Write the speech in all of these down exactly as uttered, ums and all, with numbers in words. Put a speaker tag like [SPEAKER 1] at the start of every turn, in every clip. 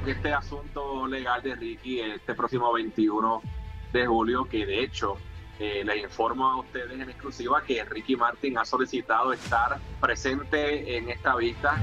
[SPEAKER 1] Este asunto legal de Ricky este próximo veintiuno de julio, que de hecho eh, les informo a ustedes en exclusiva que Ricky Martin ha solicitado estar presente en esta vista.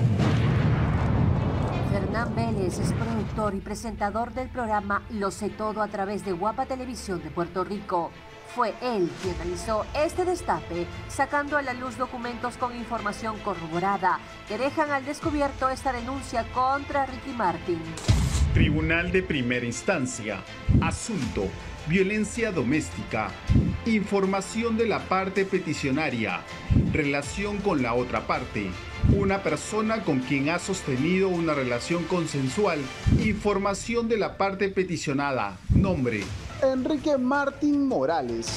[SPEAKER 2] Fernán Vélez es productor y presentador del programa Lo Sé Todo a través de Guapa Televisión de Puerto Rico. Fue él quien realizó este destape, sacando a la luz documentos con información corroborada que dejan al descubierto esta denuncia contra Ricky Martin.
[SPEAKER 3] Tribunal de Primera Instancia. Asunto: violencia doméstica. Información de la parte peticionaria. Relación con la otra parte. Una persona con quien ha sostenido una relación consensual. Información de la parte peticionada. Nombre:
[SPEAKER 4] Enrique Martin Morales.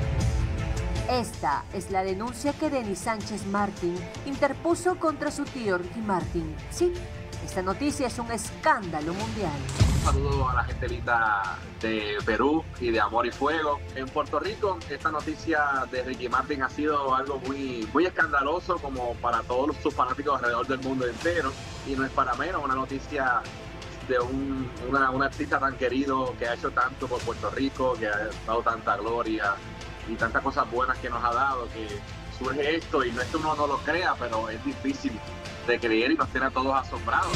[SPEAKER 2] Esta es la denuncia que Denis Sánchez Martin interpuso contra su tío Ricky Martin. Sí, esta noticia es un escándalo mundial.
[SPEAKER 1] Un saludo a la gente linda de Perú y de Amor y Fuego. En Puerto Rico, esta noticia de Ricky Martin ha sido algo muy, muy escandaloso como para todos sus fanáticos alrededor del mundo entero. Y no es para menos una noticia de un, una, un artista tan querido que ha hecho tanto por Puerto Rico, que ha dado tanta gloria y tantas cosas buenas que nos ha dado, que surge esto, y no es que uno no lo crea, pero es difícil de creer y nos tiene a todos asombrados.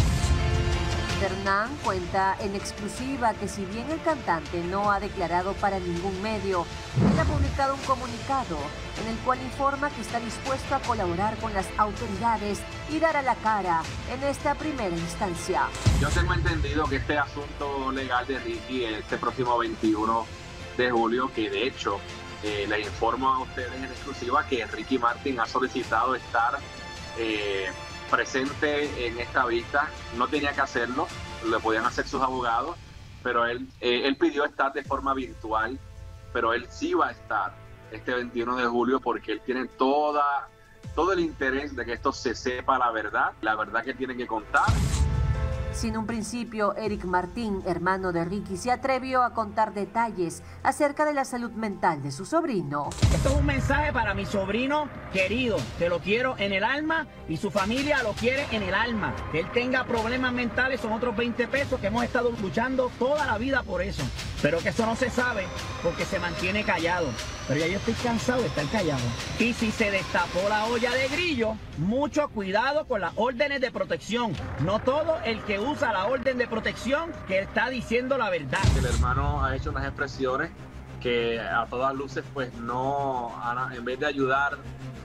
[SPEAKER 2] Fernán cuenta en exclusiva que si bien el cantante no ha declarado para ningún medio, él ha publicado un comunicado en el cual informa que está dispuesto a colaborar con las autoridades y dar a la cara en esta primera instancia.
[SPEAKER 1] Yo tengo entendido que este asunto legal de Ricky este próximo veintiuno de julio, que de hecho eh, les informo a ustedes en exclusiva que Ricky Martin ha solicitado estar eh, presente en esta vista. No tenía que hacerlo, lo podían hacer sus abogados, pero él, eh, él pidió estar de forma virtual, pero él sí va a estar este veintiuno de julio porque él tiene toda, todo el interés de que esto se sepa la verdad, la verdad que tienen que contar.
[SPEAKER 2] Sin un principio, Eric Martín, hermano de Ricky, se atrevió a contar detalles acerca de la salud mental de su sobrino.
[SPEAKER 5] Esto es un mensaje para mi sobrino querido, que lo quiero en el alma y su familia lo quiere en el alma. Que él tenga problemas mentales son otros veinte pesos que hemos estado luchando toda la vida por eso. Pero que eso no se sabe porque se mantiene callado. Pero ya yo estoy cansado de estar callado. Y si se destapó la olla de grillo, mucho cuidado con las órdenes de protección. No todo el que usa la orden de protección que está diciendo la verdad.
[SPEAKER 1] El hermano ha hecho unas expresiones que a todas luces pues no, en vez de ayudar,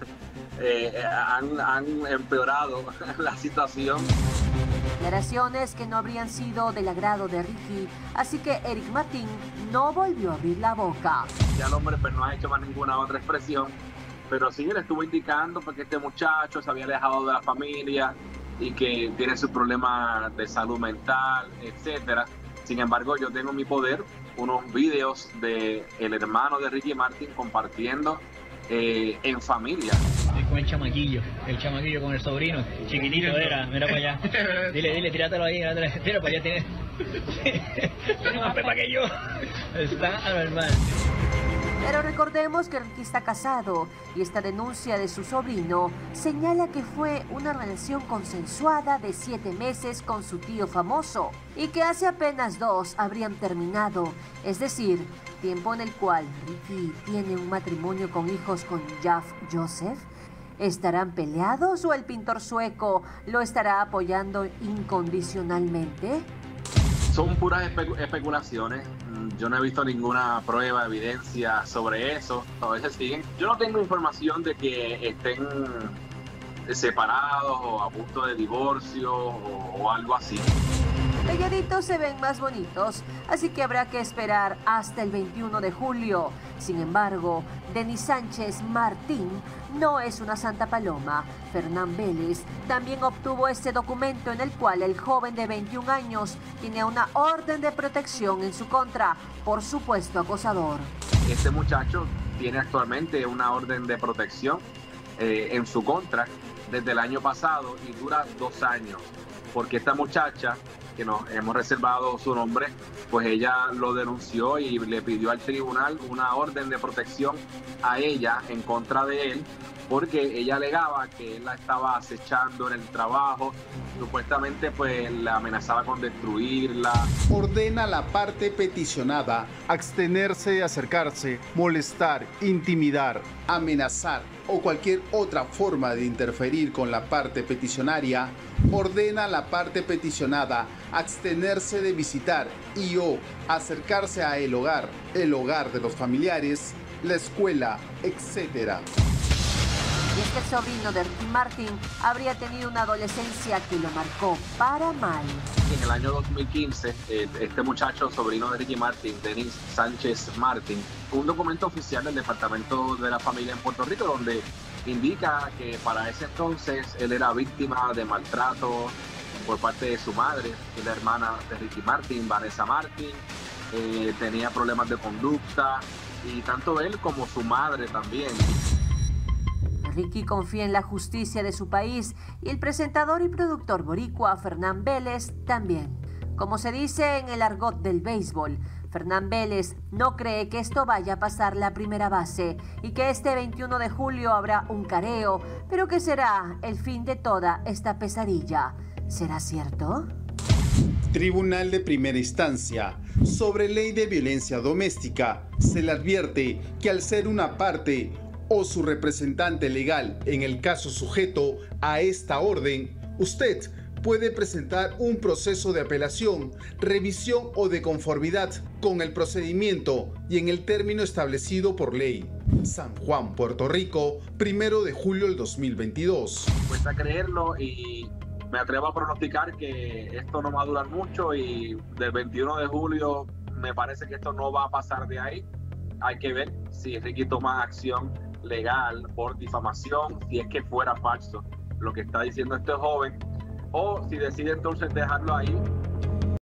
[SPEAKER 1] eh, han, han empeorado la situación.
[SPEAKER 2] Declaraciones que no habrían sido del agrado de Ricky, así que Eric Martín no volvió a abrir la boca.
[SPEAKER 1] Ya el hombre pues no ha hecho más ninguna otra expresión, pero sí le estuvo indicando porque este muchacho se había alejado de la familia y que tiene sus problemas de salud mental, etcétera. Sin embargo, yo tengo en mi poder unos videos de el hermano de Ricky Martin compartiendo eh, en familia.
[SPEAKER 6] Con el chamaquillo, el chamaquillo con el sobrino, chiquitito era, mira para allá. Dile, dile, tíratelo ahí, tira para allá, tiene, tiene más pepa que yo. Está anormal.
[SPEAKER 2] Pero recordemos que Ricky está casado y esta denuncia de su sobrino señala que fue una relación consensuada de siete meses con su tío famoso y que hace apenas dos habrían terminado, es decir, tiempo en el cual Ricky tiene un matrimonio con hijos con Jeff Joseph. ¿Estarán peleados o el pintor sueco lo estará apoyando incondicionalmente?
[SPEAKER 1] Son puras espe- especulaciones. Yo no he visto ninguna prueba, evidencia sobre eso. A veces siguen. Yo no tengo información de que estén separados o a punto de divorcio o, o algo así.
[SPEAKER 2] Pegaditos se ven más bonitos, así que habrá que esperar hasta el veintiuno de julio. Sin embargo, Denis Sánchez Martín no es una santa paloma. Fernán Vélez también obtuvo este documento en el cual el joven de veintiún años tiene una orden de protección en su contra por supuesto acosador.
[SPEAKER 1] Este muchacho tiene actualmente una orden de protección eh, en su contra desde el año pasado y dura dos años, porque esta muchacha, que nos hemos reservado su nombre, pues ella lo denunció y le pidió al tribunal una orden de protección a ella en contra de él, porque ella alegaba que él la estaba acechando en el trabajo Supuestamente pues la amenazaba con destruirla.
[SPEAKER 3] Ordena a la parte peticionada abstenerse de acercarse, molestar, intimidar, amenazar o cualquier otra forma de interferir con la parte peticionaria. Ordena a la parte peticionada abstenerse de visitar y o acercarse a el hogar, el hogar de los familiares, la escuela, etcétera.
[SPEAKER 2] Y es que el sobrino de Ricky Martin habría tenido una adolescencia que lo marcó para mal.
[SPEAKER 1] En el año dos mil quince, este muchacho, sobrino de Ricky Martin, Denis Sánchez Martin, un documento oficial del Departamento de la Familia en Puerto Rico donde indica que para ese entonces él era víctima de maltrato por parte de su madre, que es la hermana de Ricky Martin, Vanessa Martin, eh, tenía problemas de conducta y tanto él como su madre también.
[SPEAKER 2] Ricky confía en la justicia de su país y el presentador y productor boricua Fernán Vélez también. Como se dice en el argot del béisbol, Fernán Vélez no cree que esto vaya a pasar la primera base y que este veintiuno de julio habrá un careo, pero que será el fin de toda esta pesadilla. ¿Será cierto?
[SPEAKER 3] Tribunal de Primera Instancia. Sobre ley de violencia doméstica, se le advierte que al ser una parte o su representante legal en el caso sujeto a esta orden, usted puede presentar un proceso de apelación, revisión o de conformidad con el procedimiento y en el término establecido por ley. San Juan, Puerto Rico, primero de julio del dos mil veintidós.
[SPEAKER 1] Cuesta creerlo y me atrevo a pronosticar que esto no va a durar mucho y del veintiuno de julio me parece que esto no va a pasar de ahí. Hay que ver si Ricky toma acción legal por difamación, si es que fuera falso lo que está diciendo este joven, o si decide entonces dejarlo ahí